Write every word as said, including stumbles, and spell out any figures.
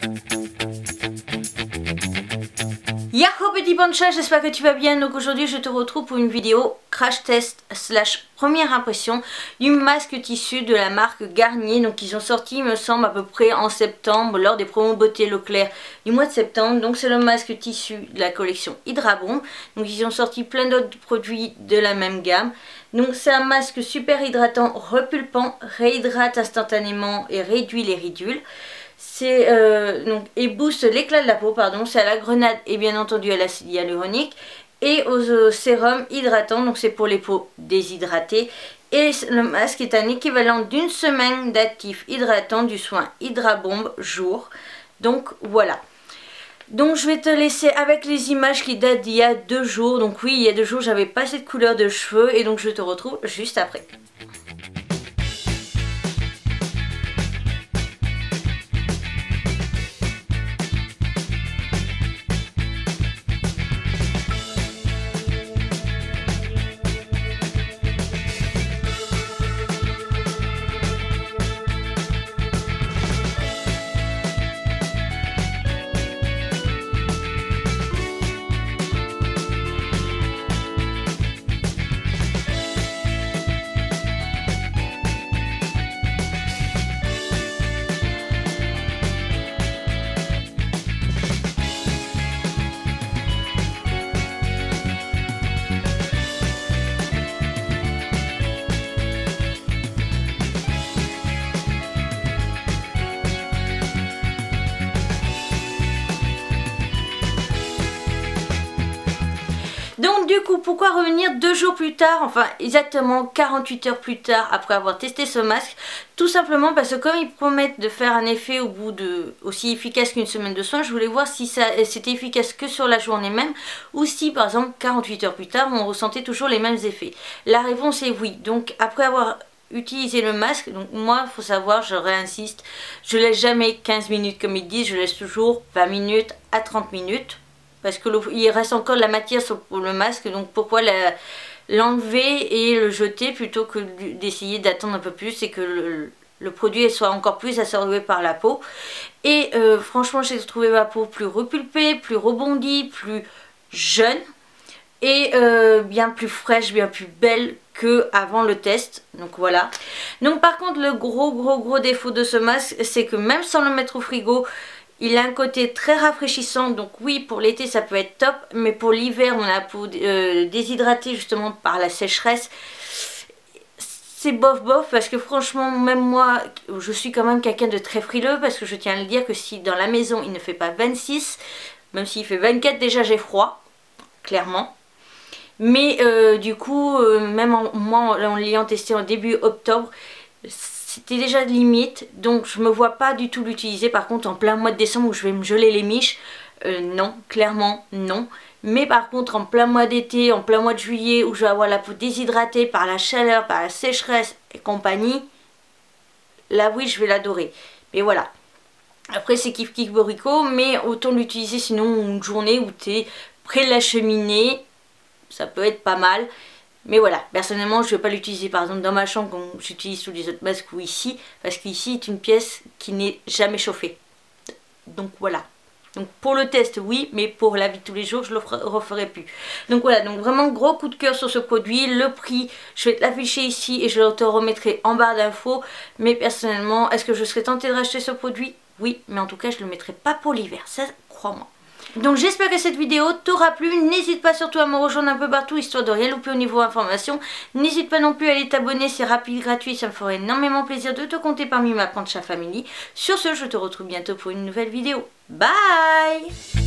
Yahoo petit pancha, j'espère que tu vas bien. Donc aujourd'hui je te retrouve pour une vidéo crash test slash première impression du masque tissu de la marque Garnier. Donc ils ont sorti, il me semble, à peu près en septembre lors des promos beauté Leclerc du mois de septembre. Donc c'est le masque tissu de la collection Hydra Bomb. Donc ils ont sorti plein d'autres produits de la même gamme. Donc c'est un masque super hydratant, repulpant, réhydrate instantanément et réduit les ridules. C'est euh, donc et booste l'éclat de la peau, pardon. C'est à la grenade et bien entendu à l'acide hyaluronique et aux, aux sérum hydratant, donc c'est pour les peaux déshydratées. Et le masque est un équivalent d'une semaine d'actif hydratant du soin Hydra Bomb jour. Donc voilà. Donc je vais te laisser avec les images qui datent d'il y a deux jours. Donc oui, il y a deux jours j'avais pas cette couleur de cheveux et donc je te retrouve juste après. Donc du coup, pourquoi revenir deux jours plus tard, enfin exactement quarante-huit heures plus tard après avoir testé ce masque? Tout simplement parce que comme ils promettent de faire un effet au bout de aussi efficace qu'une semaine de soins, je voulais voir si ça c'était efficace que sur la journée même ou si par exemple quarante-huit heures plus tard on ressentait toujours les mêmes effets. La réponse est oui. Donc après avoir utilisé le masque, donc moi il faut savoir, je réinsiste, je laisse jamais quinze minutes comme ils disent, je laisse toujours vingt minutes à trente minutes. Parce qu'il reste encore de la matière sur le masque, donc pourquoi l'enlever et le jeter plutôt que d'essayer d'attendre un peu plus et que le, le produit soit encore plus absorbé par la peau. Et euh, franchement j'ai trouvé ma peau plus repulpée, plus rebondie, plus jeune et euh, bien plus fraîche, bien plus belle que avant le test. Donc voilà. Donc par contre le gros gros gros défaut de ce masque, c'est que même sans le mettre au frigo, il a un côté très rafraîchissant, donc oui pour l'été ça peut être top, mais pour l'hiver on a la peau euh, déshydratée justement par la sécheresse, c'est bof bof parce que franchement même moi je suis quand même quelqu'un de très frileux parce que je tiens à le dire que si dans la maison il ne fait pas vingt-six, même s'il fait vingt-quatre déjà j'ai froid, clairement. Mais euh, du coup euh, même en, moi en l'ayant testé en début octobre, c'était déjà limite, donc je me vois pas du tout l'utiliser. Par contre en plein mois de décembre où je vais me geler les miches, euh, non, clairement non. Mais par contre en plein mois d'été, en plein mois de juillet où je vais avoir la peau déshydratée par la chaleur, par la sécheresse et compagnie, là oui je vais l'adorer. Mais voilà, après c'est kiff kiff borico, mais autant l'utiliser sinon une journée où tu es près de la cheminée, ça peut être pas mal. Mais voilà, personnellement je ne vais pas l'utiliser par exemple dans ma chambre comme j'utilise tous les autres masques ou ici, parce qu'ici c'est une pièce qui n'est jamais chauffée. Donc voilà. Donc pour le test oui, mais pour la vie de tous les jours je ne le referai plus. Donc voilà, donc vraiment gros coup de cœur sur ce produit. Le prix, je vais te l'afficher ici et je te remettrai en barre d'infos. Mais personnellement, est-ce que je serais tentée de racheter ce produit? Oui, mais en tout cas je ne le mettrai pas pour l'hiver, ça crois-moi. Donc j'espère que cette vidéo t'aura plu, n'hésite pas surtout à me rejoindre un peu partout histoire de rien louper au niveau information. N'hésite pas non plus à aller t'abonner, c'est rapide, gratuit, ça me ferait énormément plaisir de te compter parmi ma pancha family. Sur ce, je te retrouve bientôt pour une nouvelle vidéo. Bye!